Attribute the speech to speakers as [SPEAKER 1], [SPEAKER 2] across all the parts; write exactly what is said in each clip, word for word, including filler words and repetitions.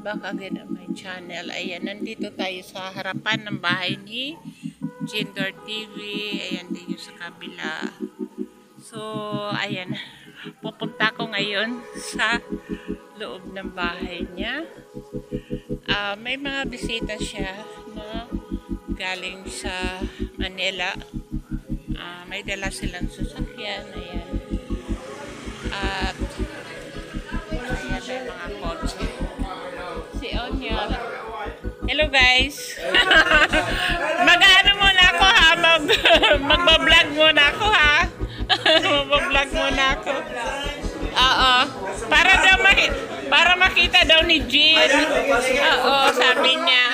[SPEAKER 1] back again on my channel. Ayan, nandito tayo sa harapan ng bahay ni Jindor T V. Ayan din yung sa kabila. So, ayan. Pupunta ko ngayon sa loob ng bahay niya. Uh, may mga bisita siya na galing sa Manila. Uh, may dala silang sasakyan. Ayan. At ayan, may mga kotse. Si Onyol. Hello guys. Mag-ano muna ako ha. Mag Magbablog muna ako ha. Magbablog muna ako. Oo. Para daw maki para makita daw ni Jean. Oo, sabi niya.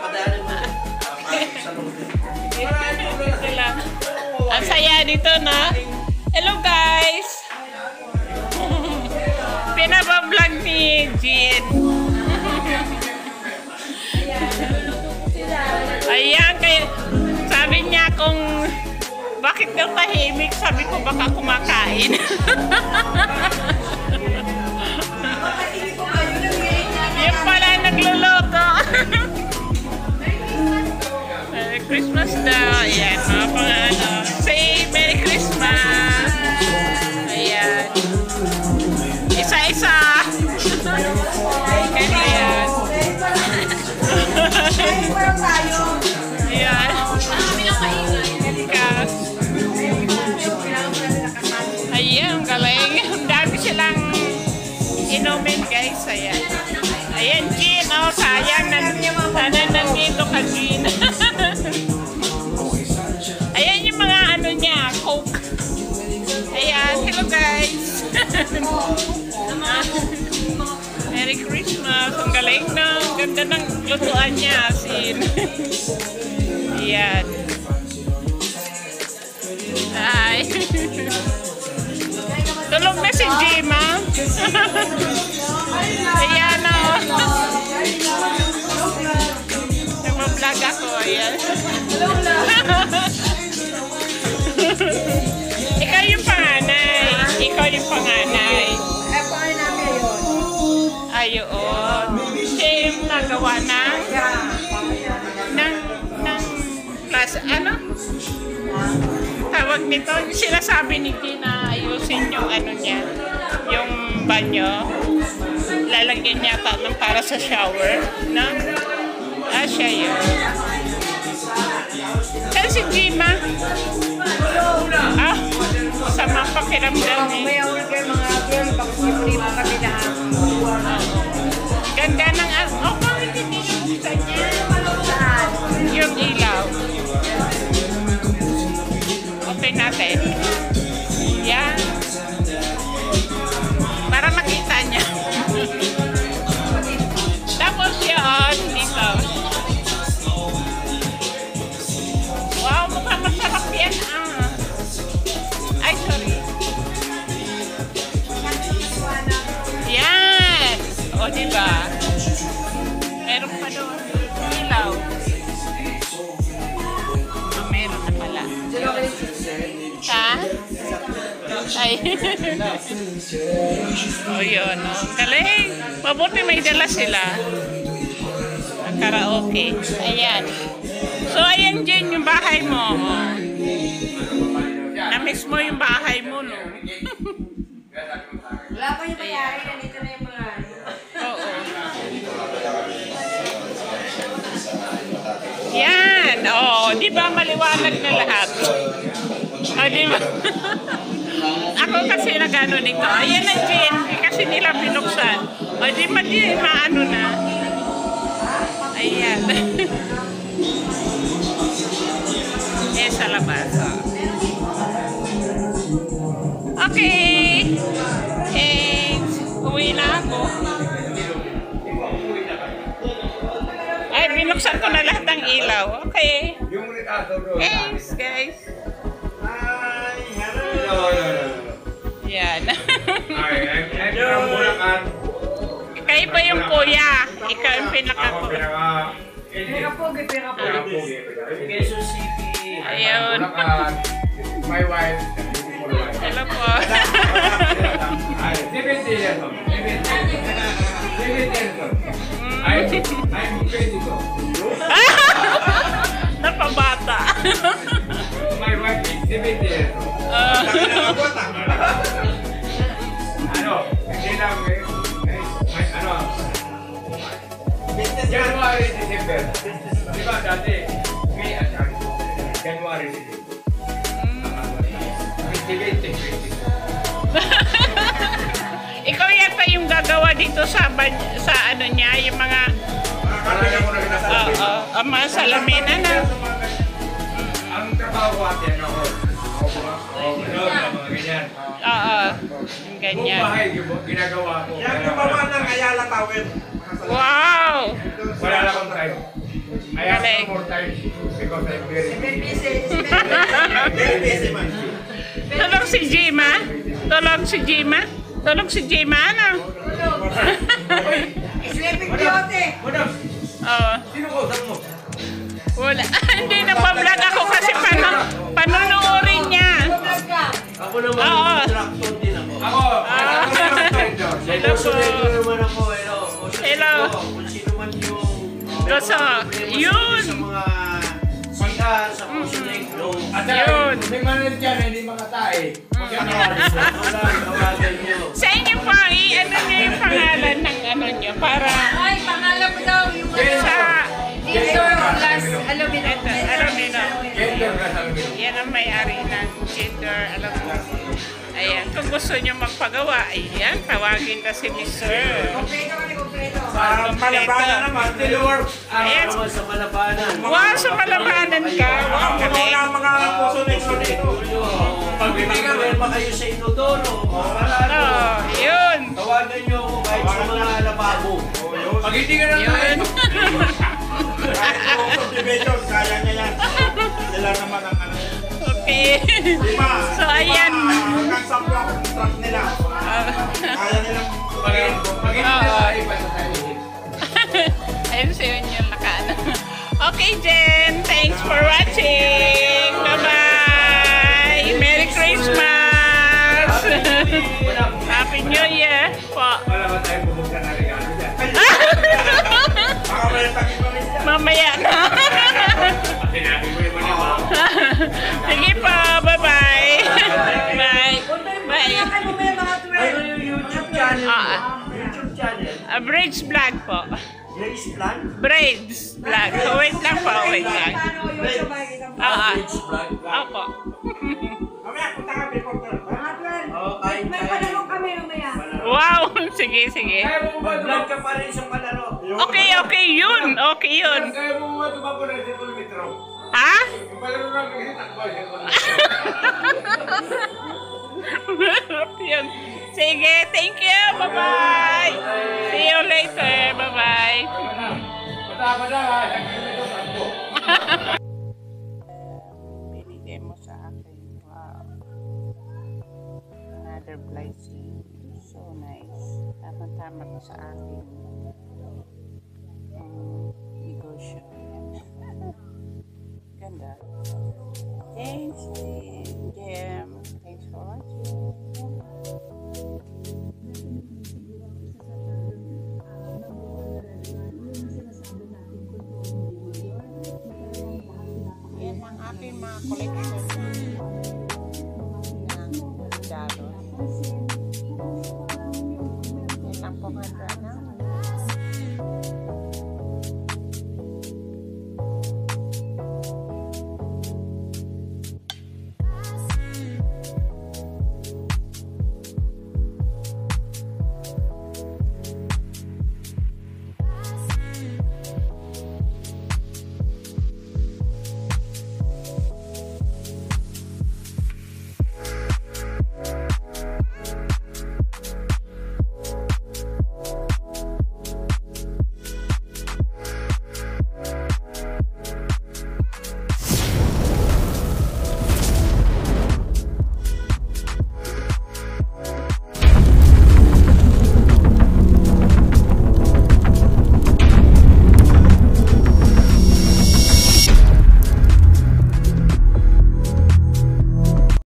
[SPEAKER 1] Ang saya dito na. Hello guys. Pinabablog ni Jean. Ayan, kaya sabi niya kung bakit daw tahimik, sabi ko baka kumakain. Yan pala nagluluto. Merry Christmas daw. Ayan, mga pangano. Say Merry Christmas. Ayan. Isa-isa. Ayan. Ayan. Ayan, galing. Ang dami silang inumin guys. Ayan. Ayan, Jean. Oh, sayang. Sana nandito ka, Jean. Ayan yung mga ano niya. Coke. Ayan. Hello guys. Merry Christmas. Ang galing na. Ang ganda ng lutuan niya. Sin. Ayan. Ay. Tulog na si Jima. Ayan na. Nagpa-vlog ako. Ayan. Ikaw yung panganay. Ikaw yung panganay. Ayun. Siya yung nagawa ng ng ng class, ano? Tawag nito, sila sabi ni Tina ayusin yung ano niya, yung banyo. Lalagyan niya ata ng para sa shower, no? Ah, siya yun. Kaya si Jima, ah, sama pakiramdam eh.
[SPEAKER 2] May awal kayo mga girl, bakit hindi mo kami na
[SPEAKER 1] ganda ng, oh, bakit hindi yung kanya? Yung ilaw. Okay natin. Yan. Para makita niya. Tapos yun, dito. Wow, mukhang masarap yan ah. Ay, sorry. Yan. O, diba? Meron pa doon. Ilaw. Oh, meron na pala. Ha? Ay. O, yun. O. Galing. Mabuti may dala sila. Ang karaoke. Ayan. So, ayan dyan yung bahay mo. Na-miss mo yung bahay mo, no?
[SPEAKER 2] wala pa yung bayari, nandito na yung mga
[SPEAKER 1] Oo. Yan. Oo. Di ba maliwanag na lahat? O, di ba? Ako kasi nag-ano nito. Ayan na, Jean. Kasi nila binuksan. O, di ba di maano na? Ayan. Eh, sa labas. Okay. And uwi na ako. Ay, binuksan ko na lahat ng ilaw. Okay. Thanks, guys. Yan. Kayo ba yung kuya? Ikaw yung pinaka-kuya.
[SPEAKER 2] pinaka-pogi, pinaka-pogi.
[SPEAKER 1] Ayun.
[SPEAKER 3] My wife.
[SPEAKER 1] Hello po.
[SPEAKER 3] Ay, seventy years old. seventy. seventy years old. I'm, I'm twenty-two.
[SPEAKER 1] Napabata.
[SPEAKER 3] My wife is seventy years old.
[SPEAKER 1] Ah.
[SPEAKER 3] Ano? Hindi lang eh. Eh, may ano? January, December. Di ba dati? May at January, December. twenty twenty.
[SPEAKER 1] Ikaw yata yung gagawa dito sa ban- sa ano niya, yung mga
[SPEAKER 3] Parang ako na
[SPEAKER 1] oo, oh, ang mga salamin ano.
[SPEAKER 3] Ang trabaho ko ate, ano ko? Ako ba? Oo, mga ganyan.
[SPEAKER 1] Oo. Yung
[SPEAKER 3] Kung
[SPEAKER 1] ganyan.
[SPEAKER 3] bahay, ginagawa ko.
[SPEAKER 4] Yan yung baba ng Ayala Tower.
[SPEAKER 1] Wow!
[SPEAKER 3] Wala lang akong time. I have
[SPEAKER 1] Galing.
[SPEAKER 3] no more time because I'm very
[SPEAKER 2] Very
[SPEAKER 3] busy.
[SPEAKER 2] busy.
[SPEAKER 4] Very busy man.
[SPEAKER 1] Tulog si Jima? Tulog si Jima? Tulog si Jima ano?
[SPEAKER 2] Sleeping beauty.
[SPEAKER 3] Madam,
[SPEAKER 1] Oo.
[SPEAKER 3] sino ko usap mo?
[SPEAKER 1] Wala. Hindi nagpa-vlog ako kasi pano, panonoodin niya.
[SPEAKER 2] Vlog ka.
[SPEAKER 5] Ako naman,
[SPEAKER 1] Oo.
[SPEAKER 5] instructor din ako.
[SPEAKER 3] Ako,
[SPEAKER 1] Ah.
[SPEAKER 3] ako yung vendor.
[SPEAKER 1] Hello po.
[SPEAKER 5] Kusunod naman ako, hello. Kusunod
[SPEAKER 1] Hello.
[SPEAKER 5] ko, kung sino man yung...
[SPEAKER 1] Gusto. Yun.
[SPEAKER 5] Sa mga sika, sa kusunig, yung...
[SPEAKER 3] At
[SPEAKER 1] Yun.
[SPEAKER 3] saka, may manan dyan, hindi makatae.
[SPEAKER 5] Ano, wala, tawagan nyo.
[SPEAKER 1] Sa inyo po, i-ano niyo yung pangalan ng ano niyo para
[SPEAKER 2] Ay, pangalan mo daw yung ano.
[SPEAKER 1] sa
[SPEAKER 2] Dito, last aluminum.
[SPEAKER 1] ito, alamino.
[SPEAKER 3] Vendor ka sa amin.
[SPEAKER 1] Yan ang may-ari ng gender, alam mo. Ayan, kung gusto niyo magpagawa, ayan, tawagin ka si mister
[SPEAKER 2] Kompleto kami, kompleto.
[SPEAKER 4] Sa Malabanan naman, telework.
[SPEAKER 1] Ayan.
[SPEAKER 5] Naman sa Malabanan.
[SPEAKER 1] Wow, sa Malabanan ka. Wow,
[SPEAKER 4] Puno
[SPEAKER 1] galing.
[SPEAKER 4] na ang mga puso nito dito.
[SPEAKER 5] Pag may problema kayo sa Inodoro, wala
[SPEAKER 1] Ano, yun.
[SPEAKER 5] tawagan nyo ako kahit sa mga lababo.
[SPEAKER 3] Pag hindi ka na
[SPEAKER 1] Yun.
[SPEAKER 4] Kahit yung subdivision, kaya niya yan. Sila naman ang ano.
[SPEAKER 1] Okay.
[SPEAKER 4] Lima.
[SPEAKER 1] So, ayan.
[SPEAKER 4] Hanggang sampu ang truck nila.
[SPEAKER 1] Ah.
[SPEAKER 4] Kaya nilang
[SPEAKER 3] Pag pag hindi
[SPEAKER 1] Oo.
[SPEAKER 3] na iba sa tayo.
[SPEAKER 1] Ayun sa yun yung nakaano. Okay, Jen. Thanks for watching. Bye-bye. Merry Christmas. Happy New Year po.
[SPEAKER 3] Wala ba tayong bubuksan na regalo dyan?
[SPEAKER 4] baka may takip kami siya.
[SPEAKER 1] Mamaya na.
[SPEAKER 3] Sinabi mo yung mga
[SPEAKER 1] Sige po. Bye-bye. Bye.
[SPEAKER 2] Kaya
[SPEAKER 1] Bye.
[SPEAKER 2] mo may mga
[SPEAKER 5] Ano
[SPEAKER 2] twelve.
[SPEAKER 5] yung YouTube channel?
[SPEAKER 1] Ah.
[SPEAKER 5] YouTube channel?
[SPEAKER 1] A Braids Vlog po.
[SPEAKER 5] Grace Plan?
[SPEAKER 1] Braids Vlog. Oh, wait lang po. Wait lang.
[SPEAKER 2] Paano yung makikita mo?
[SPEAKER 1] Ah, ah.
[SPEAKER 5] Grace Vlog?
[SPEAKER 1] Opo.
[SPEAKER 4] Mamaya, punta ka before twelve.
[SPEAKER 2] Mga twelve.
[SPEAKER 5] Oo, kahit
[SPEAKER 2] May
[SPEAKER 5] kahit-
[SPEAKER 2] panahon kami mamaya.
[SPEAKER 1] Wow. Sige, sige.
[SPEAKER 3] Kaya mo ba
[SPEAKER 5] Mag-vlog ka pa rin sa palaro.
[SPEAKER 1] Okay, okay. Yun. Okay yun.
[SPEAKER 3] Kaya mo ba tumapo ng isang kilometro?
[SPEAKER 1] Ha?
[SPEAKER 3] Yung palaro lang kasi takbo isang kilometro.
[SPEAKER 1] Yun. Sige, thank you. Bye-bye. See you later. Bye-bye.
[SPEAKER 3] Mataba na ha, isang kilometro takbo.
[SPEAKER 1] Binigay mo sa akin. Wow. Another blessing. So nice. Tama-tama to sa akin. Um, negosyo. Ganda. Thanks, Jem. Thanks for watching.